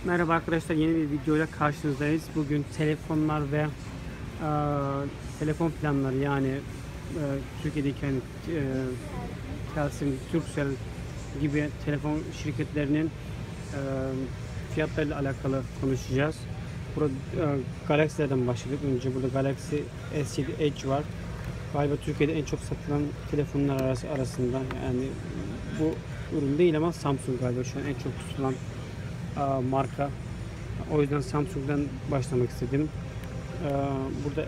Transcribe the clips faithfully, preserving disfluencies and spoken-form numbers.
Merhaba arkadaşlar, yeni bir videoyla karşınızdayız. Bugün telefonlar ve e, telefon planları, yani e, Türkiye'deki hani, e, Telsim, Turkcell gibi telefon şirketlerinin e, fiyatlarıyla alakalı konuşacağız. Burada e, Galaxy'lerden başladık. Önce burada Galaxy S yedi Edge var. Galiba Türkiye'de en çok satılan telefonlar arası arasında. Yani bu ürün değil ama Samsung galiba şu an en çok tutulan e, marka. O yüzden Samsung'dan başlamak istedim. E, burada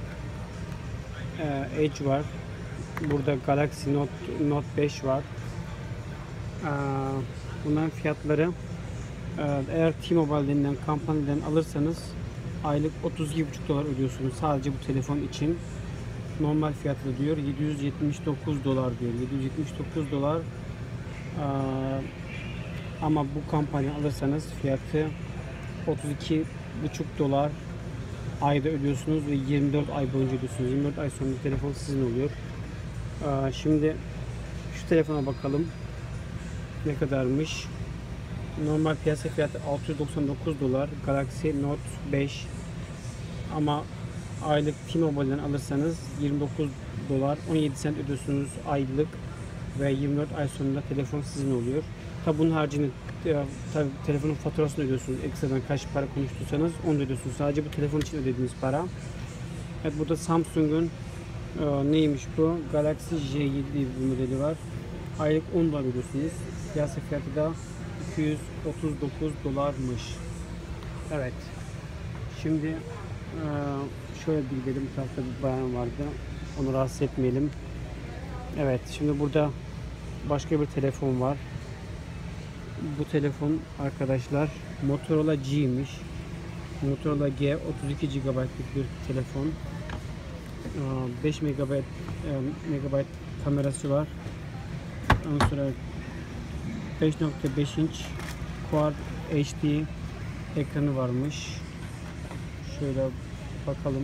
e, Edge var. Burada Galaxy Note Note beş var. E, bunların fiyatları, e, eğer T-Mobile denilen kampanyadan alırsanız aylık otuz iki buçuk dolar ödüyorsunuz sadece bu telefon için. Normal fiyatı diyor yedi yüz yetmiş dokuz dolar diyor. yedi yüz yetmiş dokuz dolar. Ee, ama bu kampanya alırsanız fiyatı otuz iki buçuk dolar ayda ödüyorsunuz ve yirmi dört ay boyunca ödüyorsunuz. yirmi dört ay sonra telefon sizin oluyor. Ee, şimdi şu telefona bakalım ne kadarmış. Normal piyasa fiyatı altı yüz doksan dokuz dolar. Galaxy Note beş, ama aylık T-Mobile'den alırsanız yirmi dokuz dolar, on yedi sent ödüyorsunuz aylık ve yirmi dört ay sonunda telefon sizin oluyor. Tabi bunun haricinde e, tabi telefonun faturasını ödüyorsunuz. Ekstradan kaç para konuştuysanız onu ödüyorsunuz. Sadece bu telefon için ödediğiniz para. Evet, burada Samsung'un e, neymiş bu? Galaxy J yedi diye bir modeli var. Aylık on dolar ödüyorsunuz. Piyasa fiyatı da iki yüz otuz dokuz dolarmış. Evet. Şimdi e, şöyle bir gidelim. Bu tarafta bir bayan vardı. Onu rahatsız etmeyelim. Evet. Şimdi burada başka bir telefon var. Bu telefon arkadaşlar Motorola G'miş. Motorola G otuz iki gigabaytlık bir telefon. beş megabayt megabayt kamerası var. Ondan sonra beş nokta beş inç Quad H D ekranı varmış. Şöyle bakalım.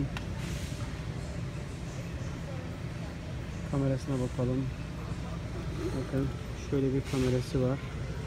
Kamerasına bakalım. Bakın şöyle bir kamerası var.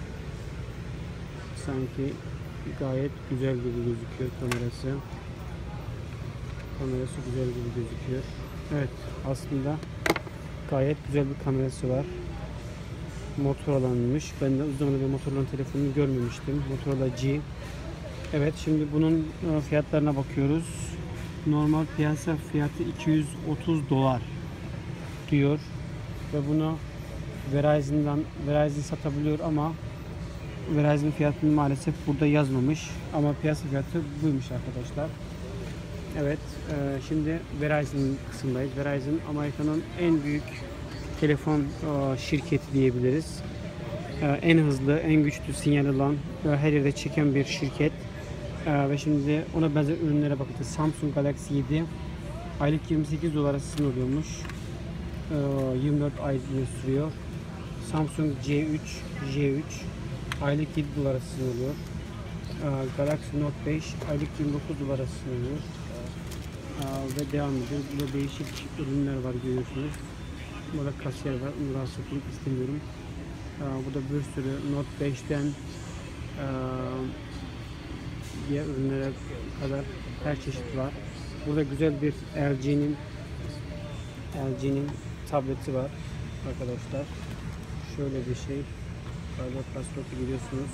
Sanki gayet güzel gibi gözüküyor kamerası. Kamerası güzel gibi gözüküyor. Evet, aslında gayet güzel bir kamerası var. Motorola'nınmış. Ben de uzun zamandır Motorola'nın telefonunu görmemiştim. Motorola G. Evet, şimdi bunun fiyatlarına bakıyoruz. Normal piyasa fiyatı iki yüz otuz dolar diyor ve bunu Verizon'dan Verizon satabiliyor ama Verizon fiyatını maalesef burada yazmamış, ama piyasa fiyatı buymuş arkadaşlar. Evet, e, şimdi Verizon kısımdayız. Verizon Amerika'nın en büyük telefon e, şirketi diyebiliriz. E, en hızlı, en güçlü sinyal alan, e, her yerde çeken bir şirket. E, ve şimdi ona benzer ürünlere bakacağız. Samsung Galaxy yedi aylık yirmi sekiz dolara sizin oluyormuş. E, yirmi dört ay sürüyor. Samsung C üç J üç aylık yedi dolara sizin oluyor. E, Galaxy Note beş aylık yirmi dokuz dolara sizin oluyor. E, ve devam ediyor. Burada değişik ürünler var, görüyorsunuz. Burada kasiyer var. Onu rahatsız etmek istemiyorum. E, burada bir sürü Note beşten e, diğer ürünlere kadar her çeşit var. Burada güzel bir L G'nin L G'nin tableti var arkadaşlar. Şöyle bir şey. Galiba pasaportu görüyorsunuz.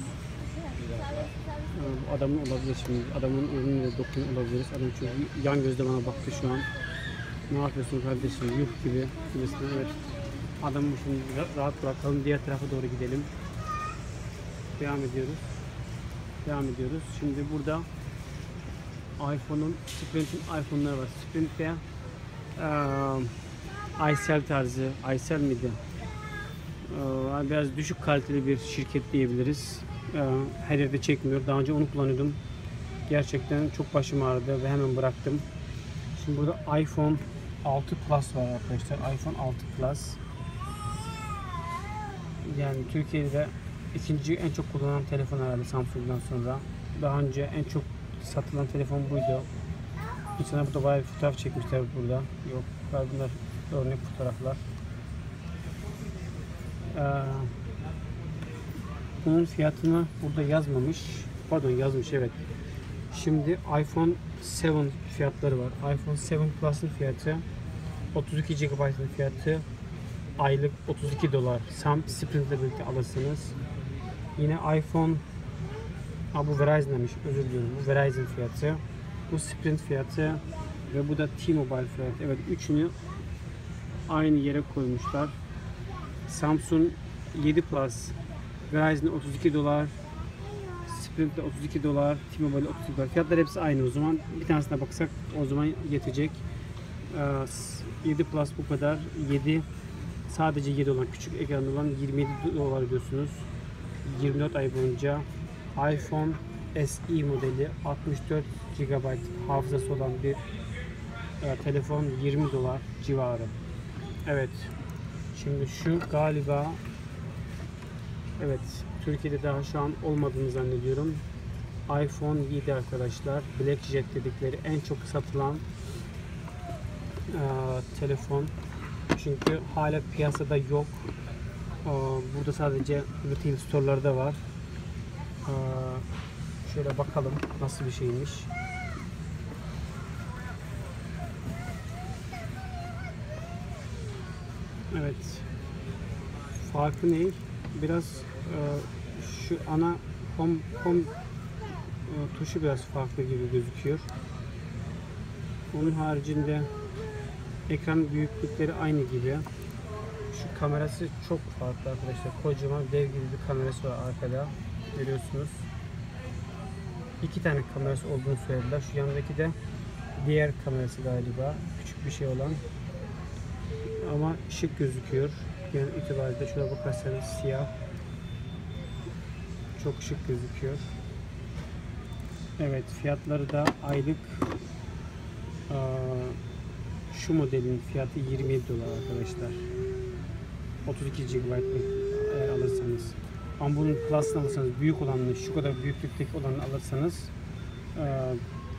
Bu adamın olabilir şimdi. Adamın ürününe dokun olabiliriz. Adam çok yan gözle bana baktı şu an. Ne yapıyorsun kardeşim? Yuh gibi. Gibisinden. Evet. Adamı şimdi rahat bırakalım. Diğer tarafa doğru gidelim. Devam ediyoruz. Devam ediyoruz. Şimdi burada iPhone'un, Sprint'in iPhone'ları var. Sprint'te e, iCell tarzı, iCell miydi? E, biraz düşük kaliteli bir şirket diyebiliriz. E, her yerde çekmiyor. Daha önce onu kullanıyordum. Gerçekten çok başım ağrıdı ve hemen bıraktım. Şimdi burada iPhone altı Plus var arkadaşlar. iPhone altı Plus. Yani Türkiye'de ikinci en çok kullanılan telefon herhalde Samsung'dan sonra. Daha önce en çok satılan telefon buydu. İnsanlar burada bayağı bir fotoğraf çekmişler burada. Yok, bunlar örnek fotoğraflar. Ee, bunun fiyatını burada yazmamış. pardon yazmış evet. Şimdi iPhone seven fiyatları var. iPhone seven Plus'ın fiyatı otuz iki gigabayt'ın fiyatı aylık otuz iki dolar. Sam Sprint ile birlikte alırsınız. Yine iPhone Aa, bu Verizon demiş. Özür diliyorum. Bu Verizon fiyatı. Bu Sprint fiyatı ve bu da T-Mobile fiyatı. Evet, üçünü aynı yere koymuşlar. Samsung yedi Plus, Verizon otuz iki dolar, Sprint'te otuz iki dolar, T-Mobile otuz iki dolar. Fiyatlar hepsi aynı o zaman. Bir tanesine baksak o zaman yetecek. yedi Plus bu kadar. yedi sadece yedi olan, küçük ekranlı olan yirmi yedi dolar ödüyorsunuz. yirmi dört ay boyunca. iPhone S E modeli altmış dört gigabayt hafızası olan bir e, telefon yirmi dolar civarı. Evet. Şimdi şu galiba evet Türkiye'de daha şu an olmadığını zannediyorum. iPhone yedi arkadaşlar. Black Jet dedikleri en çok satılan e, telefon. Çünkü hala piyasada yok. E, burada sadece retail store'larda var. E, şöyle bakalım nasıl bir şeymiş. Evet. Farkı ne? Biraz e, şu ana home, home e, tuşu biraz farklı gibi gözüküyor. Onun haricinde ekran büyüklükleri aynı gibi. Şu kamerası çok farklı arkadaşlar. Kocaman dev gibi bir kamerası var arkada. Görüyorsunuz. İki tane kamerası olduğunu söylediler. Şu yandaki de diğer kamerası galiba. Küçük bir şey olan. Ama şık gözüküyor. Genel itibariyle şuna bakarsanız siyah. Çok şık gözüküyor. Evet, fiyatları da aylık aa, şu modelin fiyatı yirmi yedi dolar arkadaşlar. otuz iki gigabayt eğer alırsanız. Ama bunun Plus'ını alırsanız, büyük olanını, şu kadar büyüklükteki olanı alırsanız aa,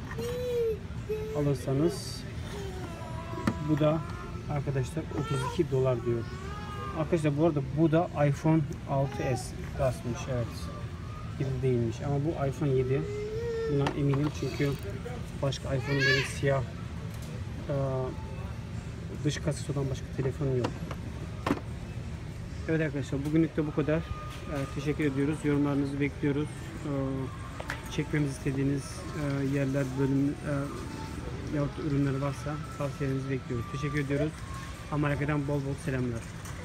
alırsanız bu da arkadaşlar otuz iki dolar diyor. Arkadaşlar bu arada bu da iPhone altı S Plus'mış, evet. yedi değilmiş ama bu iPhone yedi. Buna eminim çünkü başka iPhone'un böyle siyah e, dış kasası olan başka telefon yok. Evet arkadaşlar, bugünlük de bu kadar. E, teşekkür ediyoruz. Yorumlarınızı bekliyoruz. E, çekmemizi istediğiniz e, yerler, bölüm e, yahut ürünleri varsa tavsiyelerinizi bekliyoruz. Teşekkür ediyoruz. Amerika'dan bol bol selamlar.